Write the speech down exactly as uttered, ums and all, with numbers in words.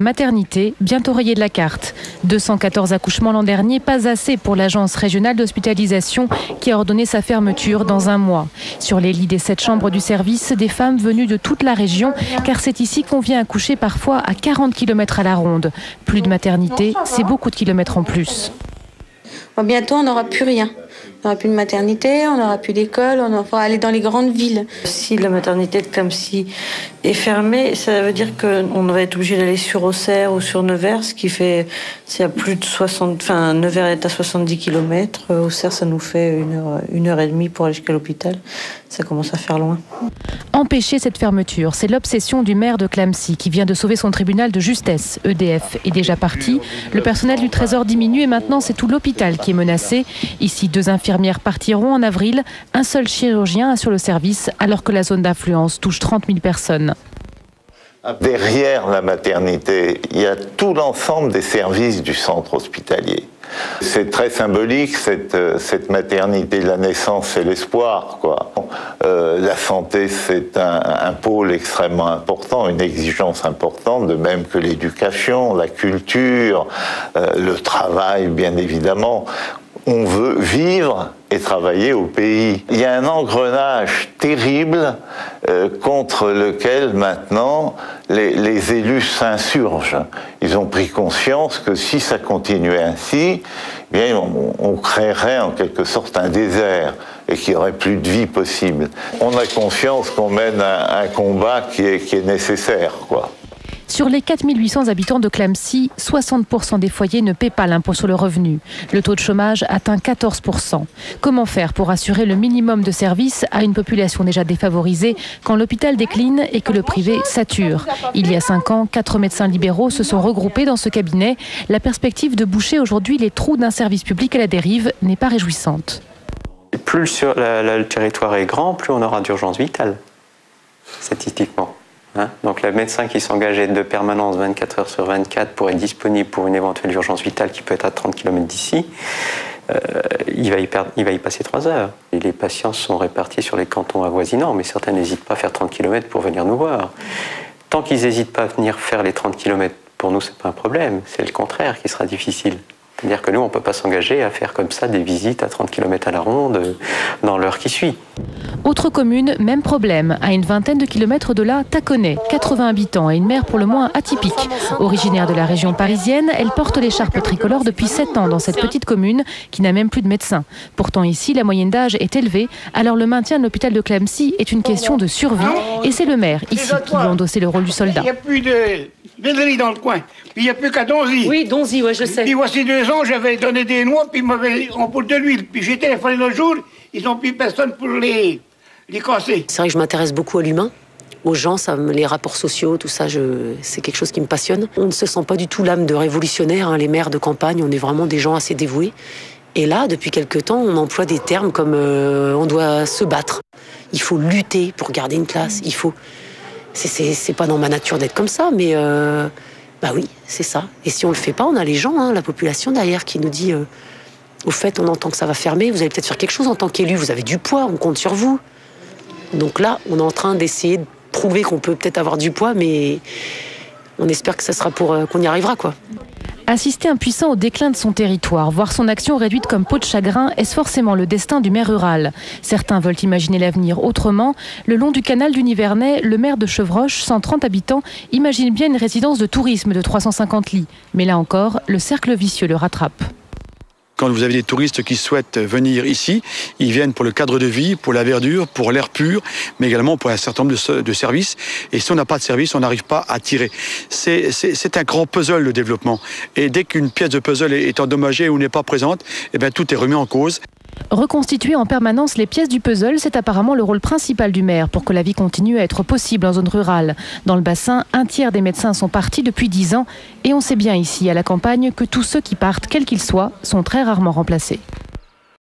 Maternité, bientôt rayée de la carte. deux cent quatorze accouchements l'an dernier, pas assez pour l'agence régionale d'hospitalisation qui a ordonné sa fermeture dans un mois. Sur les lits des sept chambres du service, des femmes venues de toute la région, car c'est ici qu'on vient accoucher parfois à quarante kilomètres à la ronde. Plus de maternité, c'est beaucoup de kilomètres en plus. Bon, bientôt, on n'aura plus rien. On n'aura plus de maternité, on n'aura plus d'école, on va aller dans les grandes villes. Si la maternité de Clamecy est fermée, ça veut dire qu'on va être obligé d'aller sur Auxerre ou sur Nevers, ce qui fait, c'est à plus de soixante, enfin, Nevers est à soixante-dix kilomètres, Auxerre, ça nous fait une heure, une heure et demie pour aller jusqu'à l'hôpital. Ça commence à faire loin. Empêcher cette fermeture, c'est l'obsession du maire de Clamecy qui vient de sauver son tribunal de justesse. E D F est déjà parti, le personnel du Trésor diminue et maintenant c'est tout l'hôpital qui est menacé. Ici, deux infirmières partiront en avril, un seul chirurgien assure le service alors que la zone d'influence touche trente mille personnes. Derrière la maternité, il y a tout l'ensemble des services du centre hospitalier. C'est très symbolique, cette, cette maternité de la naissance et l'espoir, quoi. Euh, la santé, c'est un, un pôle extrêmement important, une exigence importante, de même que l'éducation, la culture, euh, le travail, bien évidemment. On veut vivre et travailler au pays. Il y a un engrenage terrible euh, contre lequel maintenant les, les élus s'insurgent. Ils ont pris conscience que si ça continuait ainsi, eh bien on, on créerait en quelque sorte un désert et qu'il n'y aurait plus de vie possible. On a conscience qu'on mène un, un combat qui est, qui est nécessaire, quoi. Sur les quatre mille huit cents habitants de Clamecy, soixante pour cent des foyers ne paient pas l'impôt sur le revenu. Le taux de chômage atteint quatorze pour cent. Comment faire pour assurer le minimum de services à une population déjà défavorisée quand l'hôpital décline et que le privé sature? Il y a cinq ans, quatre médecins libéraux se sont regroupés dans ce cabinet. La perspective de boucher aujourd'hui les trous d'un service public à la dérive n'est pas réjouissante. Plus sur la, la, le territoire est grand, plus on aura d'urgence vitale, statistiquement. Hein, donc le médecin qui s'engageait de permanence vingt-quatre heures sur vingt-quatre pour être disponible pour une éventuelle urgence vitale qui peut être à trente kilomètres d'ici, euh, il, va y perdre, il va y passer trois heures. Et les patients sont répartis sur les cantons avoisinants, mais certains n'hésitent pas à faire trente kilomètres pour venir nous voir. Tant qu'ils n'hésitent pas à venir faire les trente kilomètres, pour nous, ce n'est pas un problème, c'est le contraire qui sera difficile. C'est-à-dire que nous, on ne peut pas s'engager à faire comme ça des visites à trente kilomètres à la ronde dans l'heure qui suit. Autre commune, même problème. À une vingtaine de kilomètres de là, Taconnay, quatre-vingts habitants et une maire pour le moins atypique. Originaire de la région parisienne, elle porte l'écharpe tricolore depuis sept ans dans cette petite commune qui n'a même plus de médecin. Pourtant ici, la moyenne d'âge est élevée, alors le maintien de l'hôpital de Clamecy est une question de survie. Et c'est le maire, ici, qui lui a endossé le rôle du soldat. Il n'y a plus de vénerie dans le coin. Puis il n'y a plus qu'à Donzy. Oui, Donzy, ouais, je sais. Puis voici deux ans, j'avais donné des noix, puis ils m'avaient en poudre de l'huile. Puis j'ai téléphoné l'autre jour, ils n'ont plus personne pour les, les casser. C'est vrai que je m'intéresse beaucoup à l'humain, aux gens, ça, les rapports sociaux, tout ça, je, c'est quelque chose qui me passionne. On ne se sent pas du tout l'âme de révolutionnaire, hein, les maires de campagne, on est vraiment des gens assez dévoués. Et là, depuis quelque temps, on emploie des termes comme euh, on doit se battre. Il faut lutter pour garder une classe, il faut... C'est, c'est, c'est pas dans ma nature d'être comme ça, mais... Euh... Bah oui, c'est ça. Et si on le fait pas, on a les gens, hein, la population derrière qui nous dit euh, au fait, on entend que ça va fermer, vous allez peut-être faire quelque chose en tant qu'élu, vous avez du poids, on compte sur vous. Donc là, on est en train d'essayer de prouver qu'on peut peut-être avoir du poids, mais on espère que ça sera pour euh, qu'on y arrivera, quoi. Assister impuissant au déclin de son territoire, voir son action réduite comme peau de chagrin, est-ce forcément le destin du maire rural? Certains veulent imaginer l'avenir autrement. Le long du canal du Nivernais, le maire de Chevroche, cent trente habitants, imagine bien une résidence de tourisme de trois cent cinquante lits. Mais là encore, le cercle vicieux le rattrape. Quand vous avez des touristes qui souhaitent venir ici, ils viennent pour le cadre de vie, pour la verdure, pour l'air pur, mais également pour un certain nombre de, de services. Et si on n'a pas de service, on n'arrive pas à tirer. C'est, c'est, c'est un grand puzzle, le développement. Et dès qu'une pièce de puzzle est endommagée ou n'est pas présente, eh bien, tout est remis en cause. Reconstituer en permanence les pièces du puzzle, c'est apparemment le rôle principal du maire pour que la vie continue à être possible en zone rurale. Dans le bassin, un tiers des médecins sont partis depuis dix ans et on sait bien ici à la campagne que tous ceux qui partent, quels qu'ils soient, sont très rarement remplacés.